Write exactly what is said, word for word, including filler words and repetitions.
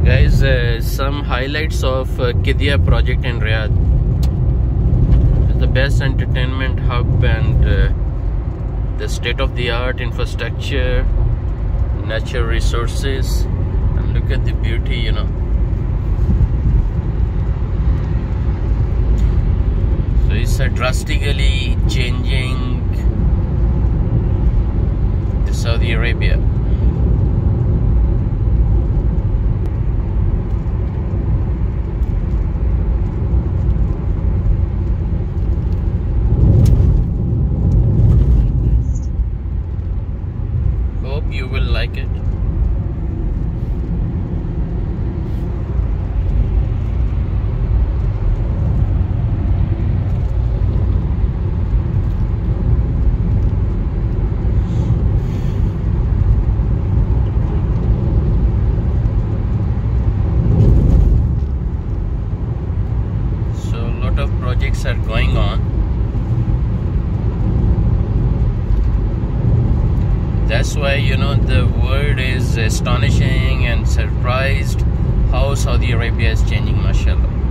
Guys, uh, some highlights of uh, Qiddya project in Riyadh. It's the best entertainment hub and uh, the state-of-the-art infrastructure, natural resources, and look at the beauty, you know. So it's uh, drastically changing the Saudi Arabia. Hope you will like it. So a lot of projects are going on. That's why, you know, the world is astonishing and surprised how Saudi Arabia is changing, mashallah.